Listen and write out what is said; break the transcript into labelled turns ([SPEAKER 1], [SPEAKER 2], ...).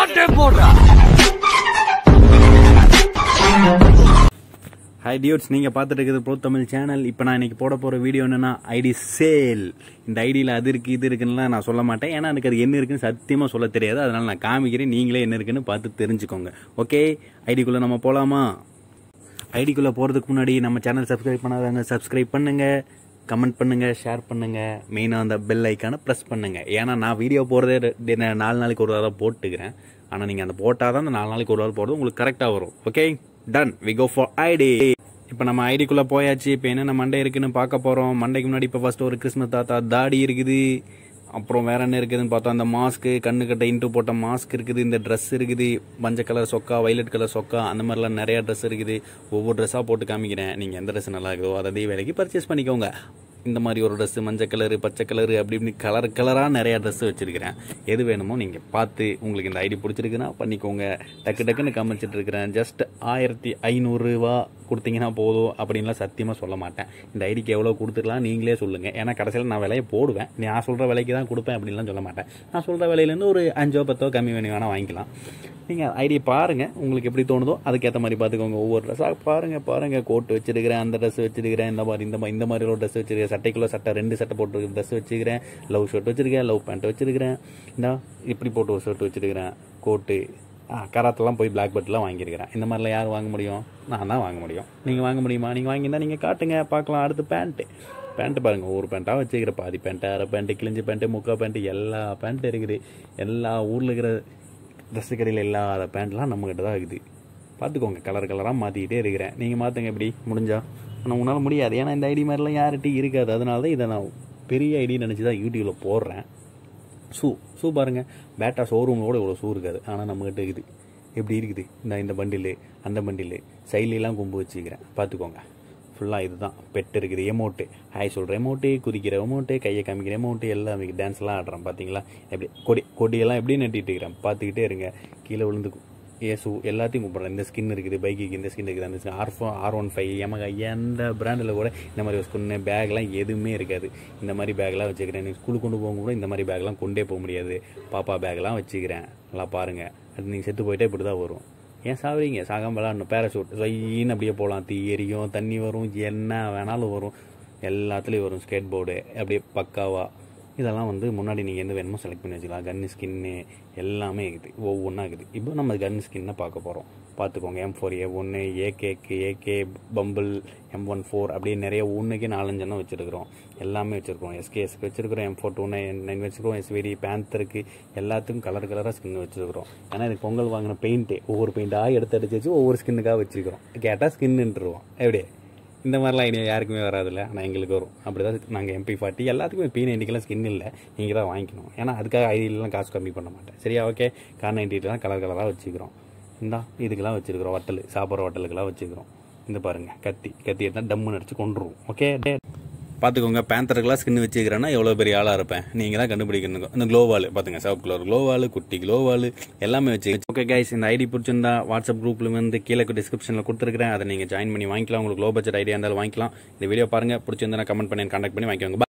[SPEAKER 1] Hi dudes, நீங்கள் பார்த்துட்டு இருக்கிறது ப்ரோ தமிழ் சேனல். இப்போ நான் இன்றைக்கி போட போகிற வீடியோ என்னென்னா ஐடி சேல். இந்த ஐடியில் அது இருக்குது இது இருக்குன்னுலாம் நான் சொல்ல மாட்டேன். ஏன்னா எனக்கு அது என்ன இருக்குன்னு சத்தியமாக சொல்ல தெரியாது. அதனால் நான் காமிக்கிறேன், நீங்களே என்ன இருக்குன்னு பார்த்து தெரிஞ்சுக்கோங்க. ஓகே, ஐடிக்குள்ளே நம்ம போகலாமா? ஐடிக்குள்ளே போகிறதுக்கு முன்னாடி நம்ம சேனல் சப்ஸ்கிரைப் பண்ணாதாங்க சப்ஸ்கிரைப் பண்ணுங்கள், கமெண்ட் பண்ணுங்கள், ஷேர் பண்ணுங்கள், மெயினாக அந்த பெல் ஐக்கானை ப்ரெஸ் பண்ணுங்கள். ஏன்னா நான் வீடியோ போகிறதே 4 நாளைக்கு ஒரு தடவை போட்டுக்கிறேன். ஆனால் நீங்கள் அந்த போட்டால் தான் அந்த 4 நாளைக்கு ஒரு தடவை போடுறது உங்களுக்கு கரெக்டாக வரும். Okay done, we go for ID. இப்போ நம்ம ஐடிக்குள்ளே போயாச்சு. இப்போ என்னென்ன மண்டே இருக்குன்னு பார்க்க போகிறோம். மண்டைக்கு முன்னாடி இப்போ ஃபர்ஸ்ட் ஒரு கிறிஸ்மஸ் தாத்தா தாடி இருக்குது. அப்புறம் வேற என்ன இருக்குதுன்னு பார்த்தா அந்த மாஸ்க்கு, கண்ணுக்கட்டை இன்ட்டு போட்ட மாஸ்க் இருக்குது. இந்த ட்ரெஸ் இருக்குது, மஞ்சள் கலர் சொக்கா, வைலட் கலர் சொக்கா, அந்த மாதிரிலாம் நிறையா ட்ரெஸ் இருக்குது. ஒவ்வொரு ட்ரெஸ்ஸாக போட்டு காமிக்கிறேன். நீங்கள் எந்த ட்ரெஸ் நல்லா இருக்குதோ அதை வேலைக்கு பர்ச்சேஸ் பண்ணிக்கோங்க. இந்த மாதிரி ஒரு ட்ரெஸ்ஸு, மஞ்சள் கலரு, பச்சை கலரு, அப்படி இப்படி கலராக நிறையா ட்ரெஸ்ஸு வச்சுருக்கிறேன். எது வேணுமோ நீங்கள் பார்த்து உங்களுக்கு இந்த ஐடி பிடிச்சிருக்குன்னா பண்ணிக்கோங்க. டக்குன்னு காமிச்சிட்டு இருக்கிறேன். ஜஸ்ட் 1500 ரூபா கொடுத்தீங்கன்னா போதும் அப்படின்லாம் சத்தியமாக சொல்ல மாட்டேன். இந்த ஐடிக்கு எவ்வளோ கொடுத்துக்கலாம் நீங்களே சொல்லுங்கள். ஏன்னா கடைசியில் நான் விலையை போடுவேன். நான் சொல்கிற விலைக்கு தான் கொடுப்பேன் அப்படின்லாம் சொல்ல மாட்டேன். நான் சொல்கிற விலையிலேருந்து ஒரு 5 10 கம்மி வேணால் வாங்கிக்கலாம். நீங்கள் ஐடியை பாருங்கள், உங்களுக்கு எப்படி தோணுதோ அதுக்கேற்ற மாதிரி பார்த்துக்கோங்க. ஒவ்வொரு ட்ரெஸ்ஸாக பாருங்கள். கோட்டு வச்சுருக்கிறேன், அந்த ட்ரெஸ் வச்சுருக்கிறேன், இந்த மாதிரி ஒரு ட்ரெஸ் வச்சுருக்கேன், சட்டைக்குள்ளே சட்டை 2 சட்டை போட்டு ட்ரெஸ் வச்சுக்கிறேன், லவ் ஷர்ட் வச்சுருக்கேன், லவ் பேண்ட் வச்சுருக்கிறேன், இப்படி போட்டு ஒரு ஷர்ட் வச்சுருக்கிறேன், கோட்டு, கராத்தெல்லாம் போய் பிளாக் பெல்ட்லாம் வாங்கியிருக்கிறேன். இந்த மாதிரிலாம் யார் வாங்க முடியும்? நான் தான் வாங்க முடியும். நீங்கள் வாங்க முடியுமா? நீங்கள் வாங்கியிருந்தால் நீங்கள் காட்டுங்க பார்க்கலாம். அடுத்து பேண்ட்டு பாருங்கள். ஒவ்வொரு பேண்ட்டாக வச்சுக்கிற, பாதி பேண்ட்டு, அரை பேண்ட்டு, கிழிஞ்ச பேண்ட்டு, முக்கா பேண்ட்டு, எல்லா பேண்ட்டு இருக்குது. எல்லா ஊரில் இருக்கிற ட்ரெஸ்ஸு கடையில் இல்லாத பேண்ட்லாம் நம்மக்கிட்ட தான் இருக்குது. பார்த்துக்கோங்க, கலராக மாற்றிக்கிட்டே இருக்கிறேன். நீங்கள் மாற்றுங்க எப்படி முடிஞ்சா. ஆனால் உன்னால் முடியாது, ஏன்னா இந்த ஐடி மாதிரிலாம் யார்கிட்டையும் இருக்காது. அதனால தான் இதை நான் பெரிய ஐடி நினச்சி தான் யூடியூப்பில் போடுறேன். ஷூ பாருங்கள், பேட்டா ஷோரூமோட இவ்வளோ ஷூ இருக்காது, ஆனால் நம்மகிட்ட இருக்குது. எப்படி இருக்குது இந்த பண்டிலு, அந்த பண்டிலு, சைட்லாம் கொம்பு வச்சுக்கிறேன். பார்த்துக்கோங்க, ஃபுல்லாக இது தான். பெட்டு இருக்குது, எமௌண்ட்டு, ஹாய் சொல்கிற எமௌண்ட்டு, குதிக்கிற எமௌண்ட்டு, கையை காமிக்கிற எமௌண்ட்டு, எல்லாமே டான்ஸ்லாம் ஆடுறேன். பார்த்தீங்களா எப்படி கொடியெல்லாம் எப்படி நட்டிட்டு இருக்கிறேன். பார்த்துக்கிட்டே இருங்க, கீழே விழுந்து ஏசு எல்லாத்தையும் கூப்பிட்றேன். இந்த ஸ்கின் இருக்குது, பைக்குக்கு இந்த ஸ்கின் இருக்குது, அந்த ஸ்கின் R15 Yamaha எந்த பிராண்டில் கூட இந்த மாதிரி ஒரு ஸ்கின்னு பேக்லாம் எதுவுமே இருக்காது. இந்த மாதிரி பேக்லாம் வச்சுக்கிறேன். நீங்கள் ஸ்கூலுக்கு கொண்டு போக கூட இந்த மாதிரி பேக்லாம் கொண்டே போக முடியாது. பாப்பா பேக்லாம் வச்சுக்கிறேன். நல்லா பாருங்கள். அது நீங்கள் செத்து போயிட்டே இப்படி தான் வரும். ஏன் சாவறீங்க? சாகாமல் விளாடணும். பேராஷூட் சொயின்னு அப்படியே போகலாம். தீ எரியும், தண்ணி வரும், என்ன வேணாலும் வரும், எல்லாத்துலேயும் வரும். ஸ்கேட் போர்டு அப்படியே பக்காவா. இதெல்லாம் முன்னாடி நீங்கள் எந்த வேணுமோ செலக்ட் பண்ணி வச்சுக்கலாம். கன்னு ஸ்கின்னு எல்லாமே இருக்குது, ஒவ்வொன்றா இருக்குது. இப்போ நம்ம கன் ஸ்கின்னை பார்க்க போகிறோம். பார்த்துக்கோங்க. M4A1, AK பம்பிள், M14 அப்படியே நிறைய ஒன்றுக்கே 4-5 வச்சுருக்கிறோம். எல்லாமே வச்சுருக்கோம். SKSக்கு வச்சுருக்கிறோம், M429 வச்சுருக்கோம், SVD பேந்தருக்கு, எல்லாத்துக்கும் கலராக ஸ்கின் வச்சுருக்கிறோம். ஏன்னா இதுக்கு பொங்கல் வாங்கின பெயிண்ட்டு ஒவ்வொரு பெயிண்ட்டாக எடுத்து அடிச்சு வச்சு ஒவ்வொரு ஸ்கின்னுக்காக வச்சுருக்கிறோம். கேட்டால் ஸ்கின்னுருவோம். எப்படியே இந்த மாதிரிலாம் ஐடியா யாருக்குமே வராதில்ல, ஆனால் எங்களுக்கு வரும். அப்படி தான் நாங்கள் MP40 எல்லாத்துக்குமே P90க்கெல்லாம் ஸ்கின் இல்லை, நீங்கள் தான் வாங்கிக்கணும். ஏன்னா அதுக்காக ஐடியிலலாம் காசு கம்மி பண்ண மாட்டேன். சரியா? ஓகே. Kar90லாம் கலராக வச்சுக்கிறோம். இதுக்கெல்லாம் வச்சுருக்கிறோம். வட்டல், சாப்பிட்ற வட்டலுக்கெல்லாம் வச்சுக்கிறோம். இந்த பாருங்கள், கத்தி எடுத்தால் டம்முன்னு அடிச்சு கொண்டுருவோம். ஓகே, பார்த்துக்கோங்க. பேந்தருக்கெல்லாம் ஸ்கின் வச்சுக்கிறேன்னா எவ்வளோ பெரிய ஆளாக இருப்பேன். நீங்கள் தான் கண்டுபிடிக்கணும். இந்த க்ளோவால் பார்த்துங்க, சிவப்பு கலர் க்ளோவால், குட்டி க்ளோவால் எல்லாமே வச்சு. ஓகே கைஸ், இந்த ஐடி பிடிச்சிருந்தா வாட்ஸ்அப் குரூப்பில் கீழே டிஸ்கிரிப்ஷனில் கொடுத்துருக்கிறேன். அதை நீங்கள் ஜாயின் பண்ணி வாங்கிக்கலாம். உங்களுக்கு லோ பட்ஜெட் ஐடியா இருந்தாலும் வாங்கிக்கலாம். இந்த வீடியோ பாருங்கள், பிடிச்சிருந்தா கமெண்ட் பண்ணி கான்டாக்ட் பண்ணி வாங்கிக்கோங்க.